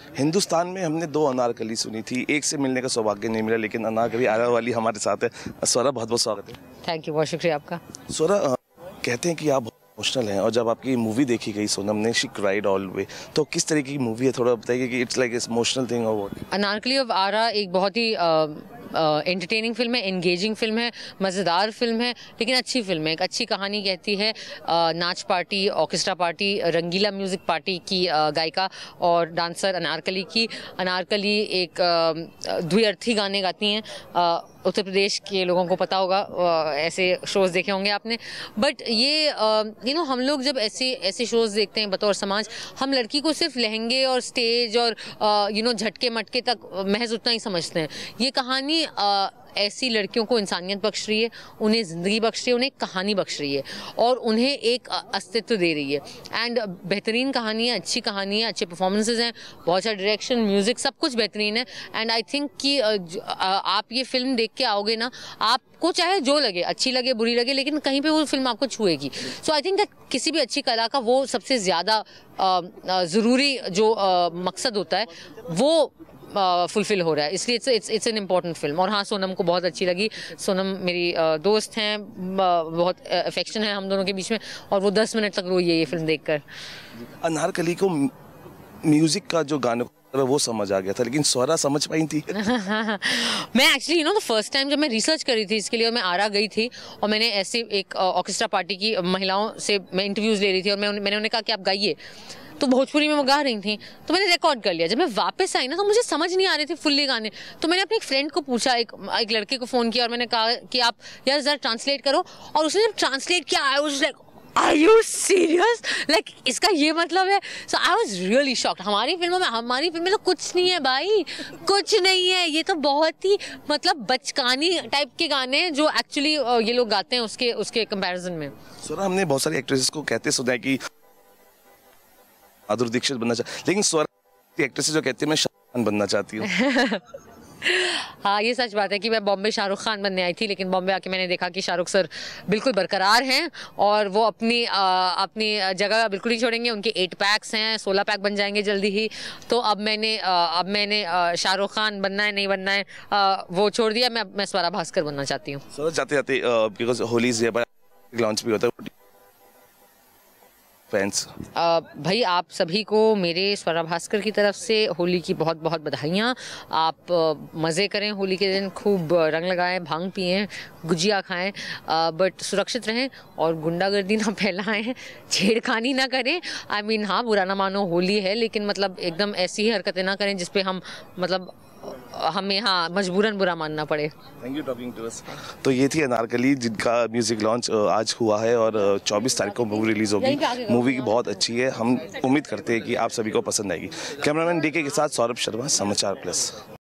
हिंदुस्तान में हमने 2 अनारकली सुनी थी, एक से मिलने का सौभाग्य नहीं मिला, लेकिन अनारकली आरा वाली हमारे साथ है। स्वरा, बहुत बहुत स्वागत है। थैंक यू, बहुत शुक्रिया आपका। स्वरा, कहते हैं कि आप इमोशनल हैं, और जब आपकी मूवी देखी गई सोनम ने, शी क्राइड ऑल वे, तो किस तरीके की मूवी है, थोड़ा बताइए कि इट्स लाइक इमोशनल थिंग और व्हाट? अनारकली ऑफ आरा एक बहुत ही एंटरटेनिंग फिल्म है, एंगेजिंग फिल्म है, मज़ेदार फिल्म है, लेकिन अच्छी फिल्म है। एक अच्छी कहानी कहती है। नाच party, orchestra party, Rangeela music party की गायिका और डांसर अनारकली की। अनारकली एक द्विअर्थी गाने गाती हैं। उत्तर प्रदेश के लोगों को पता होगा, ऐसे शोज़ देखे होंगे आपने। बट ये हम लोग जब ऐसे शोज़ देखते हैं बतौर समाज, हम लड़की को सिर्फ लहंगे और स्टेज और झटके मटके तक महज उतना ही समझते हैं। ये कहानी ऐसी लड़कियों को इंसानियत बख्श रही है, उन्हें ज़िंदगी बख्श रही है, उन्हें कहानी बख्श रही है और उन्हें एक अस्तित्व दे रही है। एंड बेहतरीन कहानी है, अच्छी कहानी है, अच्छे परफॉर्मेंसेज हैं, बहुत सारा डायरेक्शन, म्यूज़िक, सब कुछ बेहतरीन है। एंड आई थिंक कि आप ये फिल्म देख के आओगे ना, आपको चाहे जो लगे, अच्छी लगे बुरी लगे, लेकिन कहीं पे वो फिल्म आपको छुएगी। सो आई थिंक दैट किसी भी अच्छी कला का वो सबसे ज़्यादा ज़रूरी जो मकसद होता है वो फुलफिल हो रहा है, इसलिए इट्स एन इम्पॉर्टेंट फिल्म। और हाँ, सोनम को बहुत अच्छी लगी। सोनम मेरी दोस्त हैं, बहुत अफेक्शन है हम दोनों के बीच में, और वो 10 मिनट तक रोई है ये फिल्म देखकर। अनारकली को म्यूजिक का जो गाने वो समझ आ गया था, लेकिन स्वरा समझ पाई थी? मैं एक्चुअली द फर्स्ट टाइम जब मैं रिसर्च करी थी इसके लिए, और मैं आरा गई थी और मैंने ऐसे एक ऑर्केस्ट्रा पार्टी की महिलाओं से मैं इंटरव्यूज़ ले रही थी, और मैंने उन्हें कहा कि आप गाइए, तो भोजपुरी में वो गा रही थी, तो मैंने रिकॉर्ड कर लिया। जब मैं वापस आई ना, तो मुझे समझ नहीं आ रहे थे फुल्ली गाने, तो मैंने अपने एक फ्रेंड को पूछा, एक लड़के को फ़ोन किया, और मैंने कहा कि आप यार ज़रा ट्रांसलेट करो, और उसने जब ट्रांसलेट किया, I was like, are you serious, like इसका ये मतलब है। So I was really shocked. हमारी फिल्मों में तो कुछ नहीं है भाई, कुछ नहीं है। ये तो बहुत ही मतलब बचकानी टाइप के गाने हैं जो एक्चुअली ये लोग गाते हैं उसके कंपैरिजन में। स्वरा, हमने बहुत सारी एक्ट्रेसेस को कहते सुना है कि माधुरी दीक्षित बनना चाहती, लेकिन स्वरा एक्ट्रेस जो कहती है मैं शाहरुख खान बनना चाहती हूँ। हाँ, ये सच बात है कि मैं बॉम्बे शाहरुख खान बनने आई थी, लेकिन बॉम्बे आके मैंने देखा कि शाहरुख सर बिल्कुल बरकरार हैं और वो अपनी जगह बिल्कुल नहीं छोड़ेंगे। उनके 8 पैक्स हैं, 16 पैक बन जाएंगे जल्दी ही। तो अब मैंने शाहरुख खान बनना है नहीं बनना है वो छोड़ दिया। मैं स्वरा भास्कर बनना चाहती हूँ। सर, जाते बिकॉज होली लॉन्च भी होता है, फैंस भाई आप सभी को मेरे स्वरा भास्कर की तरफ से होली की बहुत बहुत बधाइयाँ। आप मज़े करें होली के दिन, खूब रंग लगाएं, भांग पिएं, गुजिया खाएं, बट सुरक्षित रहें और गुंडागर्दी ना फैलाएं, छेड़खानी ना करें। आई मीन हाँ, बुरा ना मानो, होली है, लेकिन मतलब एकदम ऐसी ही हरकतें ना करें जिसपे हमें हाँ मजबूरन बुरा मानना पड़े। Thank you talking to us. तो ये थी अनारकली, जिनका म्यूजिक लॉन्च आज हुआ है और 24 तारीख को मूवी रिलीज होगी। मूवी की बहुत अच्छी है, हम उम्मीद करते हैं कि आप सभी को पसंद आएगी। कैमरामैन डीके के साथ सौरभ शर्मा, समाचार प्लस।